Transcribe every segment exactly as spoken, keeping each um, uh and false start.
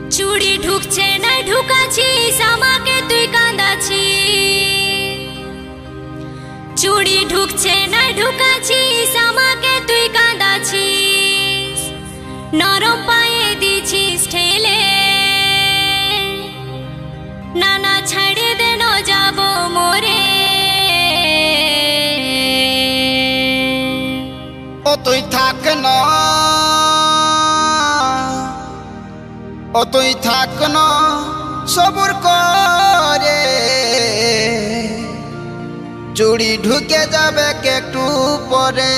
চুড়ি ঢুকছে না ঢুকাছিস আমাকে তুই কাঁদাছিস। চুড়ি ঢুকছে না ঢুকাছিস আমাকে তুই কাঁদাছিস। নরম পায়ে দিছিস ঠেলে না না ছাড়ে দেন যাব মোরে। ও তুই থাক না, ও তুই থাক না সবুর করে, চুড়ি ঢুকে যাবে একটু পরে।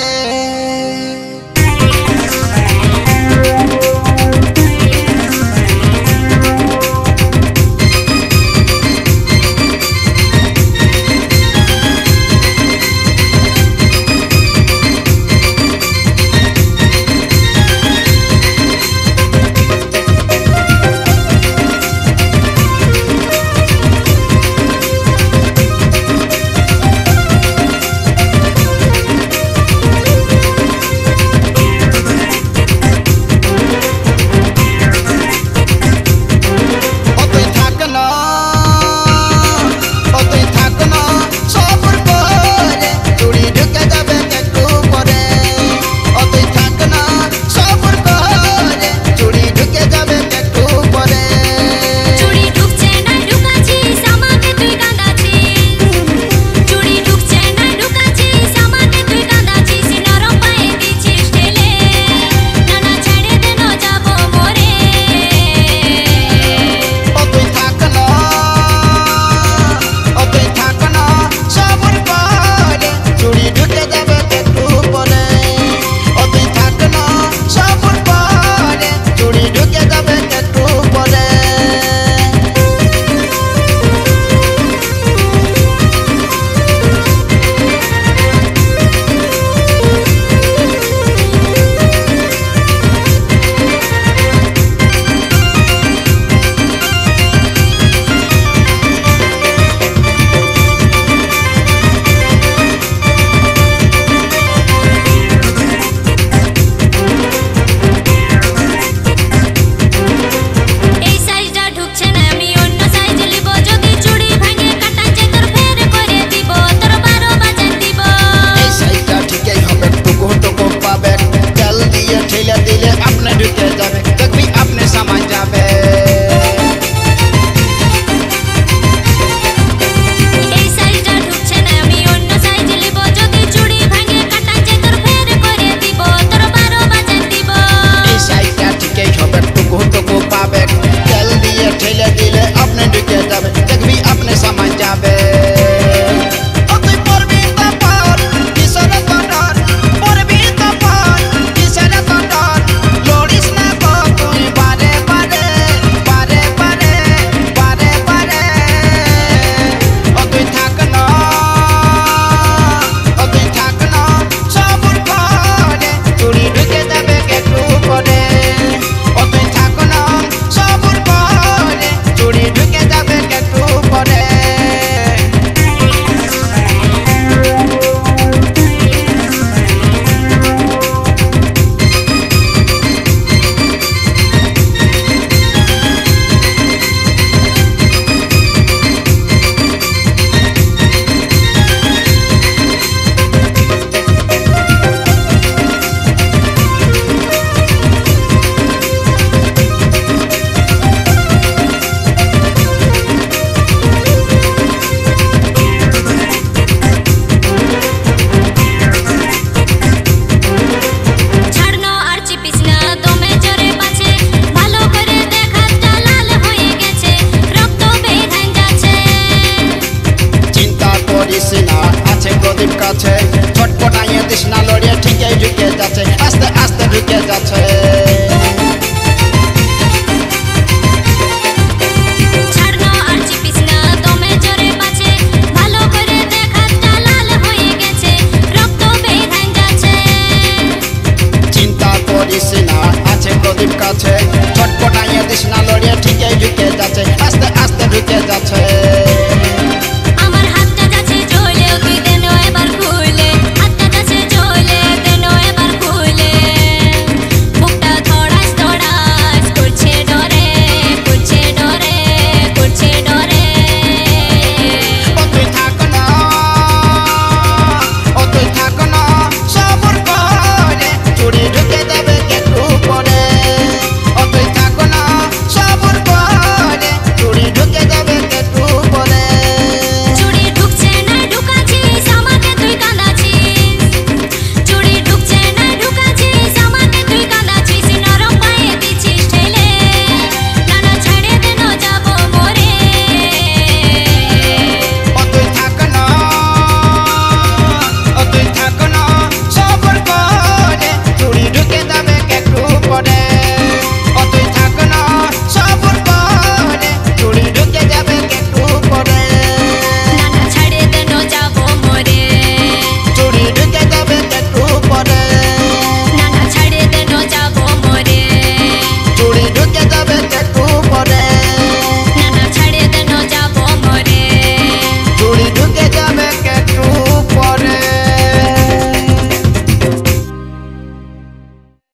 ছটপটাইয়ে দিস না লড়িয়ে ঠিকই ঢুকে যাচ্ছে, আস্তে আস্তে ঢুকে যাচ্ছে। চিন্তা করিস না আছে প্রদীপ কাছে, ছটপটাইয়ে দিস না লড়িয়ে ঠিকই ঢুকে যাচ্ছে, আস্তে আস্তে ঢুকে যাচ্ছে।